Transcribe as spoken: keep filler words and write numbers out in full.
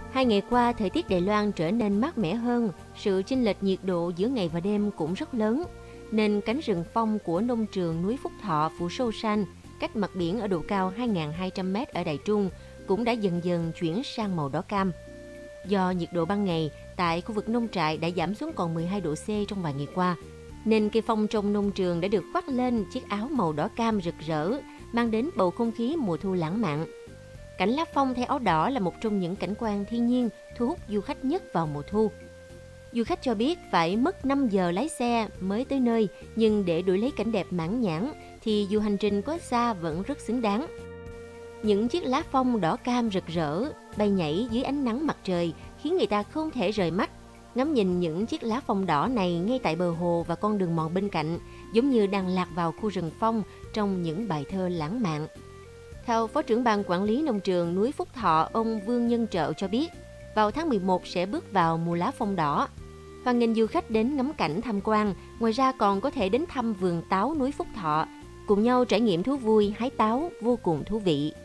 Hai ngày qua, thời tiết Đài Loan trở nên mát mẻ hơn, sự chênh lệch nhiệt độ giữa ngày và đêm cũng rất lớn, nên cánh rừng phong của nông trường núi Phúc Thọ phủ sâu xanh, cách mặt biển ở độ cao hai nghìn hai trăm mét ở Đài Trung, cũng đã dần dần chuyển sang màu đỏ cam. Do nhiệt độ ban ngày tại khu vực nông trại đã giảm xuống còn mười hai độ C trong vài ngày qua, nên cây phong trong nông trường đã được khoác lên chiếc áo màu đỏ cam rực rỡ, mang đến bầu không khí mùa thu lãng mạn. Cảnh lá phong theo áo đỏ là một trong những cảnh quan thiên nhiên thu hút du khách nhất vào mùa thu. Du khách cho biết phải mất năm giờ lái xe mới tới nơi, nhưng để đuổi lấy cảnh đẹp mãn nhãn thì dù hành trình có xa vẫn rất xứng đáng. Những chiếc lá phong đỏ cam rực rỡ bay nhảy dưới ánh nắng mặt trời khiến người ta không thể rời mắt. Ngắm nhìn những chiếc lá phong đỏ này ngay tại bờ hồ và con đường mòn bên cạnh, giống như đang lạc vào khu rừng phong trong những bài thơ lãng mạn. Theo Phó trưởng ban quản lý nông trường núi Phúc Thọ, ông Vương Nhân Trợ cho biết, vào tháng mười một sẽ bước vào mùa lá phong đỏ. Hoan nghênh du khách đến ngắm cảnh tham quan, ngoài ra còn có thể đến thăm vườn táo núi Phúc Thọ, cùng nhau trải nghiệm thú vui hái táo vô cùng thú vị.